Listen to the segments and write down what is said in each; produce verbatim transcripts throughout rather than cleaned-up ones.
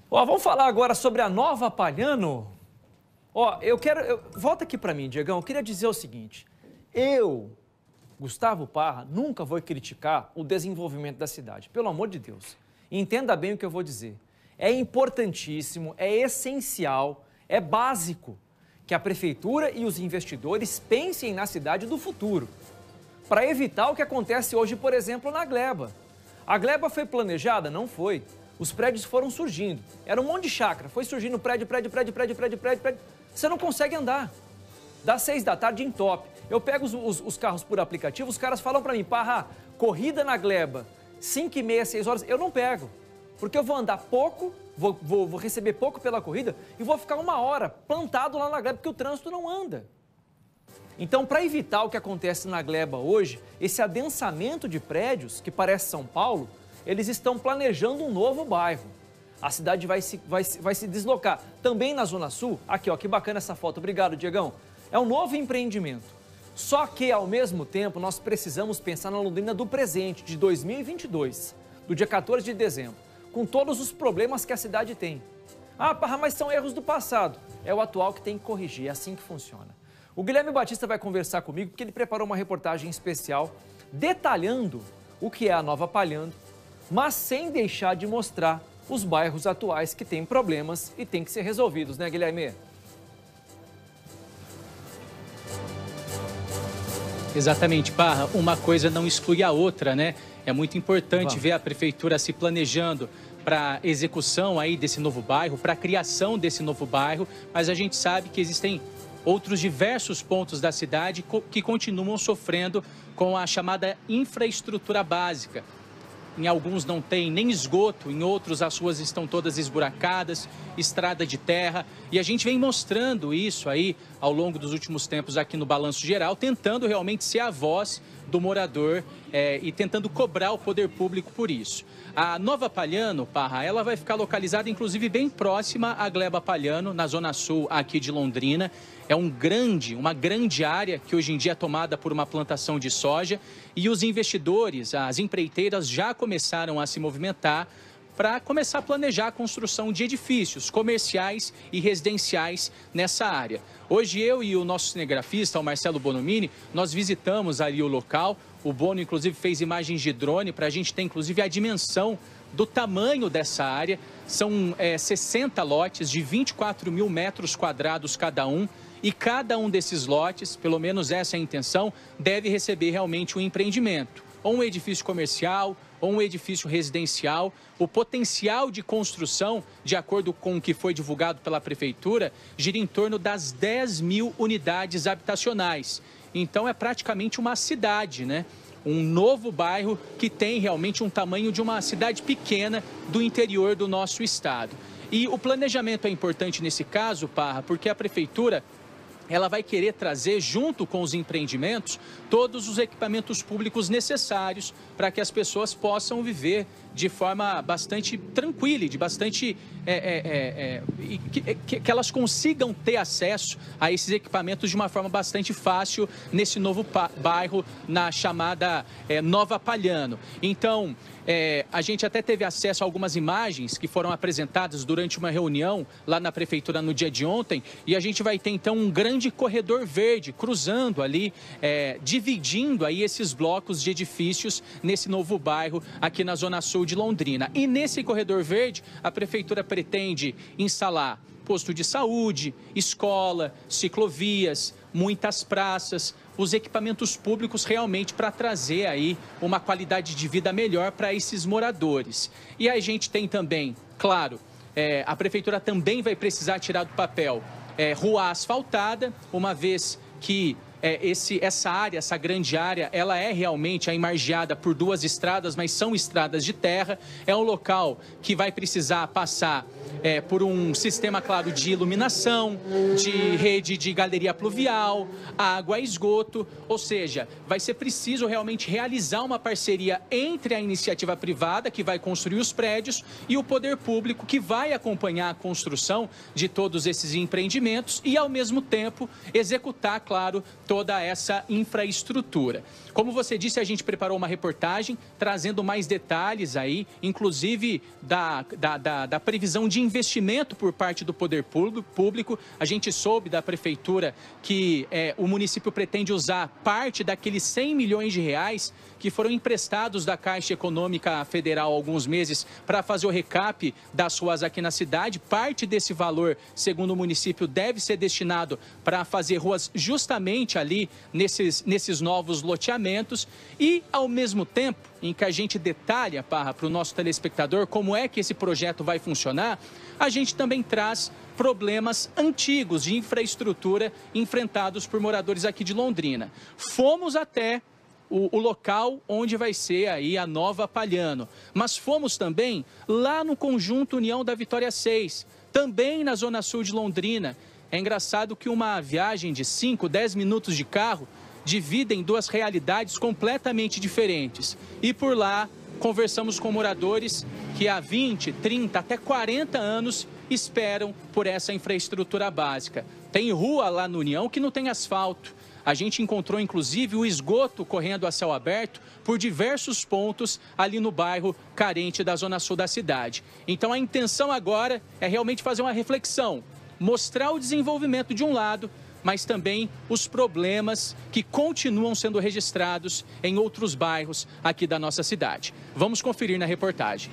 Ó, vamos falar agora sobre a Nova Palhano. Ó, eu quero... Eu, volta aqui para mim, Diegão. Eu queria dizer o seguinte. Eu, Gustavo Parra, nunca vou criticar o desenvolvimento da cidade. Pelo amor de Deus. Entenda bem o que eu vou dizer. É importantíssimo, é essencial, é básico que a prefeitura e os investidores pensem na cidade do futuro. Para evitar o que acontece hoje, por exemplo, na Gleba. A Gleba foi planejada? Não foi. Os prédios foram surgindo. Era um monte de chácara. Foi surgindo prédio, prédio, prédio, prédio, prédio, prédio, prédio. Você não consegue andar. Das seis da tarde em top. Eu pego os, os, os carros por aplicativo, os caras falam para mim, Parra, corrida na Gleba, cinco e meia, seis horas, eu não pego. Porque eu vou andar pouco, vou, vou, vou receber pouco pela corrida e vou ficar uma hora plantado lá na Gleba, porque o trânsito não anda. Então, para evitar o que acontece na Gleba hoje, esse adensamento de prédios, que parece São Paulo, eles estão planejando um novo bairro. A cidade vai se, vai, vai se deslocar. Também na Zona Sul, aqui ó, que bacana essa foto, obrigado Diegão. É um novo empreendimento. Só que, ao mesmo tempo, nós precisamos pensar na Londrina do presente, de dois mil e vinte e dois, do dia quatorze de dezembro, com todos os problemas que a cidade tem. Ah, Parra, mas são erros do passado. É o atual que tem que corrigir, é assim que funciona. O Guilherme Batista vai conversar comigo porque ele preparou uma reportagem especial detalhando o que é a Nova Palhano, mas sem deixar de mostrar os bairros atuais que têm problemas e têm que ser resolvidos, né, Guilherme? Exatamente, Parra. Uma coisa não exclui a outra, né? É muito importante Vamos. ver a prefeitura se planejando para a execução aí desse novo bairro, para a criação desse novo bairro, mas a gente sabe que existem outros diversos pontos da cidade que continuam sofrendo com a chamada infraestrutura básica. Em alguns não tem nem esgoto, em outros as ruas estão todas esburacadas, estrada de terra. E a gente vem mostrando isso aí ao longo dos últimos tempos aqui no Balanço Geral, tentando realmente ser a voz do morador é, e tentando cobrar o poder público por isso. A Nova Palhano, Parra, ela vai ficar localizada inclusive bem próxima à Gleba Palhano, na Zona Sul aqui de Londrina. É um grande, uma grande área que hoje em dia é tomada por uma plantação de soja e os investidores, as empreiteiras já começaram a se movimentar para começar a planejar a construção de edifícios comerciais e residenciais nessa área. Hoje eu e o nosso cinegrafista, o Marcelo Bonomini, nós visitamos ali o local. O Bono, inclusive, fez imagens de drone para a gente ter, inclusive, a dimensão do tamanho dessa área. São é, sessenta lotes de vinte e quatro mil metros quadrados cada um. E cada um desses lotes, pelo menos essa é a intenção, deve receber realmente um empreendimento. Ou um edifício comercial, ou um edifício residencial. O potencial de construção, de acordo com o que foi divulgado pela Prefeitura, gira em torno das dez mil unidades habitacionais. Então é praticamente uma cidade, né? Um novo bairro que tem realmente um tamanho de uma cidade pequena do interior do nosso estado. E o planejamento é importante nesse caso, Parra, porque a Prefeitura ela vai querer trazer, junto com os empreendimentos, todos os equipamentos públicos necessários para que as pessoas possam viver de forma bastante tranquila e de bastante... É, é, é, é, que, que, que elas consigam ter acesso a esses equipamentos de uma forma bastante fácil nesse novo bairro, na chamada é, Nova Palhano. Então, é, a gente até teve acesso a algumas imagens que foram apresentadas durante uma reunião lá na Prefeitura no dia de ontem, e a gente vai ter, então, um grande corredor verde cruzando ali, é, dividindo aí esses blocos de edifícios nesse novo bairro aqui na Zona Sul de Londrina. E nesse corredor verde, a Prefeitura pretende instalar posto de saúde, escola, ciclovias, muitas praças, os equipamentos públicos realmente para trazer aí uma qualidade de vida melhor para esses moradores. E a gente tem também, claro, é, a Prefeitura também vai precisar tirar do papel é, rua asfaltada, uma vez que É, esse, essa área, essa grande área, ela é realmente margeada por duas estradas, mas são estradas de terra. É um local que vai precisar passar é, por um sistema, claro, de iluminação, de rede de galeria pluvial, água e esgoto. Ou seja, vai ser preciso realmente realizar uma parceria entre a iniciativa privada, que vai construir os prédios, e o poder público, que vai acompanhar a construção de todos esses empreendimentos e, ao mesmo tempo, executar, claro, toda essa infraestrutura. Como você disse, a gente preparou uma reportagem trazendo mais detalhes aí, inclusive da, da, da, da previsão de investimento por parte do poder público. A gente soube da prefeitura que é, o município pretende usar parte daqueles cem milhões de reais que foram emprestados da Caixa Econômica Federal há alguns meses para fazer o recap das ruas aqui na cidade. Parte desse valor, segundo o município, deve ser destinado para fazer ruas justamente ali nesses, nesses novos loteamentos. E, ao mesmo tempo em que a gente detalha, Parra, para o nosso telespectador como é que esse projeto vai funcionar, a gente também traz problemas antigos de infraestrutura enfrentados por moradores aqui de Londrina. Fomos até O, o local onde vai ser aí a Nova Palhano. Mas fomos também lá no Conjunto União da Vitória seis, também na Zona Sul de Londrina. É engraçado que uma viagem de cinco, dez minutos de carro dividem duas realidades completamente diferentes. E por lá conversamos com moradores que há vinte, trinta, até quarenta anos esperam por essa infraestrutura básica. Tem rua lá no União que não tem asfalto. A gente encontrou, inclusive, o esgoto correndo a céu aberto por diversos pontos ali no bairro carente da Zona Sul da cidade. Então, a intenção agora é realmente fazer uma reflexão, mostrar o desenvolvimento de um lado, mas também os problemas que continuam sendo registrados em outros bairros aqui da nossa cidade. Vamos conferir na reportagem.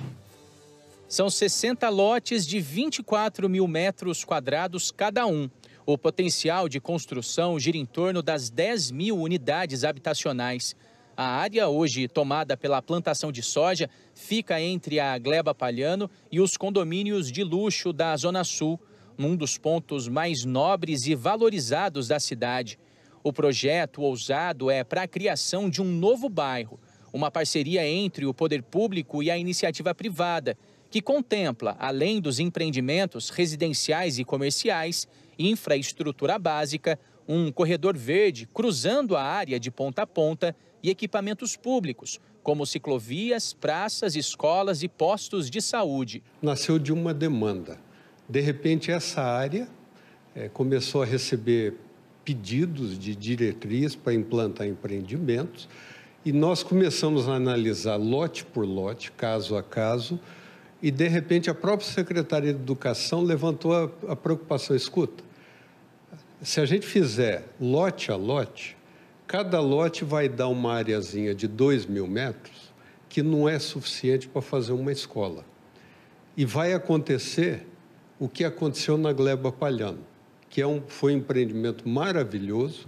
São sessenta lotes de vinte e quatro mil metros quadrados cada um. O potencial de construção gira em torno das dez mil unidades habitacionais. A área, hoje tomada pela plantação de soja, fica entre a Gleba Palhano e os condomínios de luxo da Zona Sul, num dos pontos mais nobres e valorizados da cidade. O projeto ousado é para a criação de um novo bairro, uma parceria entre o poder público e a iniciativa privada, que contempla, além dos empreendimentos residenciais e comerciais, infraestrutura básica, um corredor verde cruzando a área de ponta a ponta e equipamentos públicos, como ciclovias, praças, escolas e postos de saúde. Nasceu de uma demanda. De repente, essa área é, começou a receber pedidos de diretriz para implantar empreendimentos e nós começamos a analisar lote por lote, caso a caso, e, de repente, a própria Secretaria de Educação levantou a, a preocupação, escuta, se a gente fizer lote a lote, cada lote vai dar uma areazinha de dois mil metros, que não é suficiente para fazer uma escola. E vai acontecer o que aconteceu na Gleba Palhano, que é um, foi um empreendimento maravilhoso,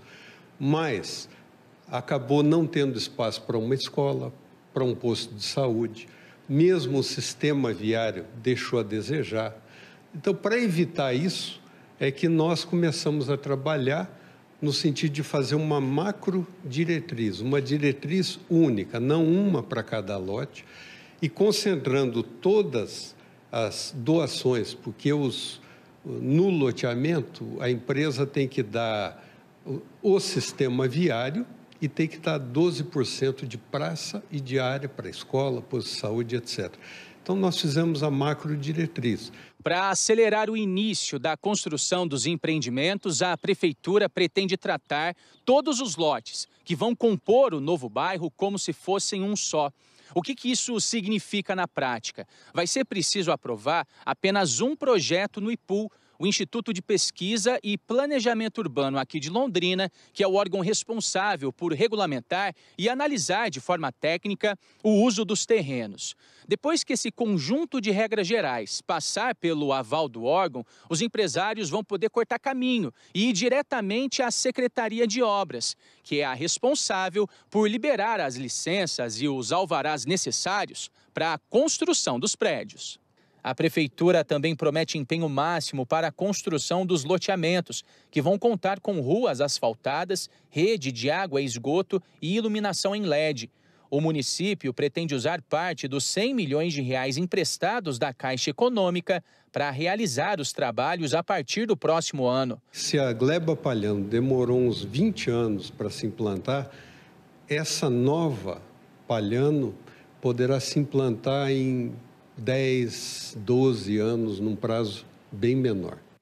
mas acabou não tendo espaço para uma escola, para um posto de saúde. Mesmo o sistema viário deixou a desejar. Então, para evitar isso, é que nós começamos a trabalhar no sentido de fazer uma macro diretriz, uma diretriz única, não uma para cada lote, e concentrando todas as doações, porque os, no loteamento a empresa tem que dar o sistema viário e tem que dar doze por cento de praça e de área para escola, posto de saúde, etcétera. Então, nós fizemos a macro diretriz. Para acelerar o início da construção dos empreendimentos, a Prefeitura pretende tratar todos os lotes que vão compor o novo bairro como se fossem um só. O que que isso significa na prática? Vai ser preciso aprovar apenas um projeto no I P U, o Instituto de Pesquisa e Planejamento Urbano aqui de Londrina, que é o órgão responsável por regulamentar e analisar de forma técnica o uso dos terrenos. Depois que esse conjunto de regras gerais passar pelo aval do órgão, os empresários vão poder cortar caminho e ir diretamente à Secretaria de Obras, que é a responsável por liberar as licenças e os alvarás necessários para a construção dos prédios. A Prefeitura também promete empenho máximo para a construção dos loteamentos, que vão contar com ruas asfaltadas, rede de água e esgoto e iluminação em L E D. O município pretende usar parte dos cem milhões de reais emprestados da Caixa Econômica para realizar os trabalhos a partir do próximo ano. Se a Gleba Palhano demorou uns vinte anos para se implantar, essa nova Palhano poderá se implantar em dez, doze anos, num prazo bem menor.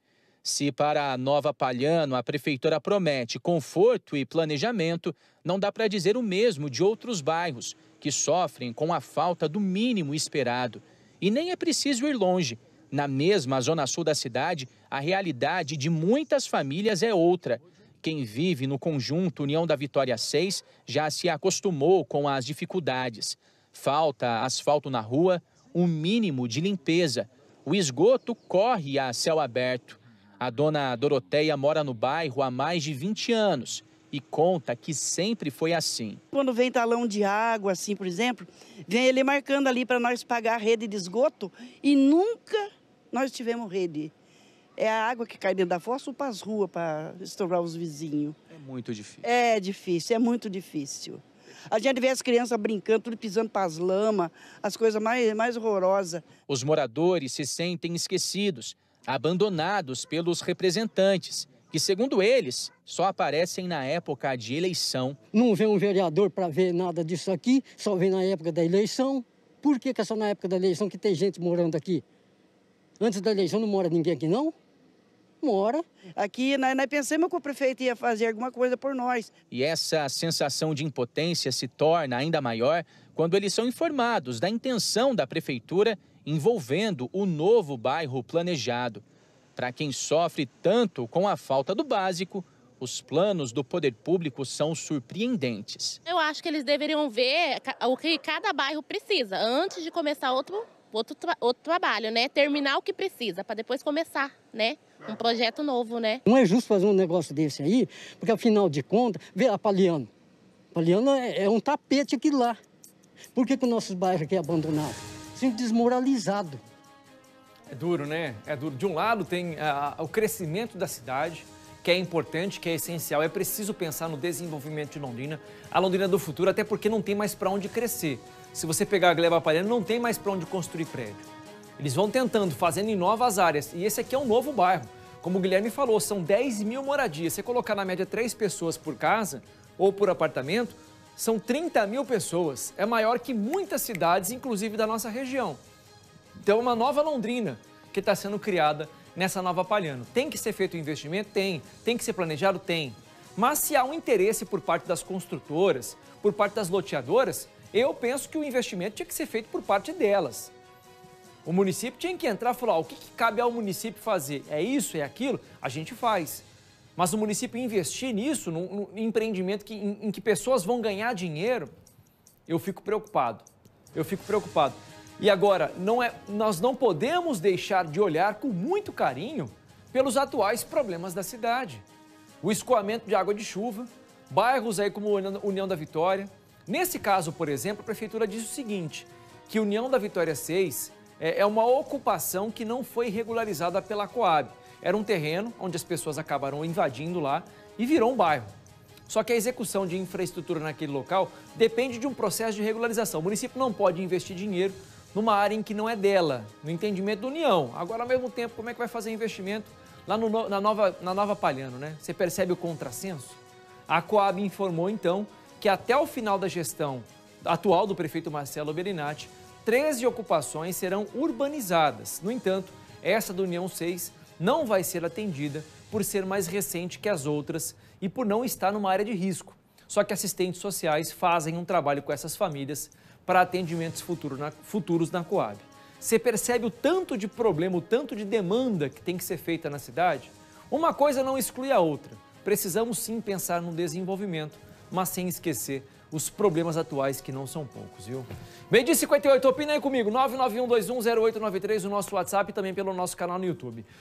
Se para a Nova Palhano a prefeitura promete conforto e planejamento, não dá para dizer o mesmo de outros bairros que sofrem com a falta do mínimo esperado. E nem é preciso ir longe. Na mesma zona sul da cidade, a realidade de muitas famílias é outra. Quem vive no conjunto União da Vitória seis já se acostumou com as dificuldades. Falta asfalto na rua, um mínimo de limpeza. O esgoto corre a céu aberto. A dona Doroteia mora no bairro há mais de vinte anos e conta que sempre foi assim. Quando vem talão de água, assim, por exemplo, vem ele marcando ali para nós pagar a rede de esgoto e nunca nós tivemos rede. É a água que cai dentro da fossa ou para as ruas para estourar os vizinhos. É muito difícil. É difícil, é muito difícil. A gente vê as crianças brincando, tudo pisando para as lamas, as coisas mais, mais horrorosas. Os moradores se sentem esquecidos, abandonados pelos representantes, que, segundo eles, só aparecem na época de eleição. Não vem um vereador para ver nada disso aqui, só vem na época da eleição. Por que que é só na época da eleição que tem gente morando aqui? Antes da eleição não mora ninguém aqui, não? Mora. Aqui nós, nós pensamos que o prefeito ia fazer alguma coisa por nós. E essa sensação de impotência se torna ainda maior quando eles são informados da intenção da prefeitura envolvendo o novo bairro planejado. Para quem sofre tanto com a falta do básico, os planos do poder público são surpreendentes. Eu acho que eles deveriam ver o que cada bairro precisa antes de começar outro, outro, tra outro trabalho, né? Terminar o que precisa para depois começar, né? Um projeto novo, né? Não é justo fazer um negócio desse aí, porque afinal de contas, vê a Palhano. Palhano é, é um tapete aqui lá. Por que que o nosso bairro aqui é abandonado? Assim, desmoralizado. É duro, né? É duro. De um lado tem uh, o crescimento da cidade, que é importante, que é essencial. É preciso pensar no desenvolvimento de Londrina, a Londrina do futuro, até porque não tem mais para onde crescer. Se você pegar a Gleba Palhano, não tem mais para onde construir prédio. Eles vão tentando, fazendo em novas áreas. E esse aqui é um novo bairro. Como o Guilherme falou, são dez mil moradias. Se você colocar na média três pessoas por casa ou por apartamento, são trinta mil pessoas. É maior que muitas cidades, inclusive da nossa região. Então, é uma nova Londrina que está sendo criada nessa Nova Palhano. Tem que ser feito o investimento? Tem. Tem que ser planejado? Tem. Mas se há um interesse por parte das construtoras, por parte das loteadoras, eu penso que o investimento tinha que ser feito por parte delas. O município tinha que entrar e falar, ó, o que, que cabe ao município fazer? É isso, é aquilo? A gente faz. Mas o município investir nisso, num, num empreendimento que, em, em que pessoas vão ganhar dinheiro, eu fico preocupado. Eu fico preocupado. E agora, não é, nós não podemos deixar de olhar com muito carinho pelos atuais problemas da cidade. O escoamento de água de chuva, bairros aí como União da Vitória. Nesse caso, por exemplo, a prefeitura diz o seguinte, que União da Vitória seis é uma ocupação que não foi regularizada pela Coab. Era um terreno onde as pessoas acabaram invadindo lá e virou um bairro. Só que a execução de infraestrutura naquele local depende de um processo de regularização. O município não pode investir dinheiro numa área em que não é dela, no entendimento da União. Agora, ao mesmo tempo, como é que vai fazer investimento lá no, na, nova, na Nova Palhano, né? Você percebe o contrassenso? A Coab informou, então, que até o final da gestão atual do prefeito Marcelo Bellinati, treze ocupações serão urbanizadas. No entanto, essa da União seis não vai ser atendida por ser mais recente que as outras e por não estar numa área de risco. Só que assistentes sociais fazem um trabalho com essas famílias para atendimentos futuro na, futuros na Coab. Você percebe o tanto de problema, o tanto de demanda que tem que ser feita na cidade? Uma coisa não exclui a outra. Precisamos sim pensar no desenvolvimento, mas sem esquecer os problemas atuais que não são poucos, viu? meio-dia e cinquenta e oito, opina aí comigo, nove nove um dois um zero oito nove três, o nosso WhatsApp e também pelo nosso canal no YouTube.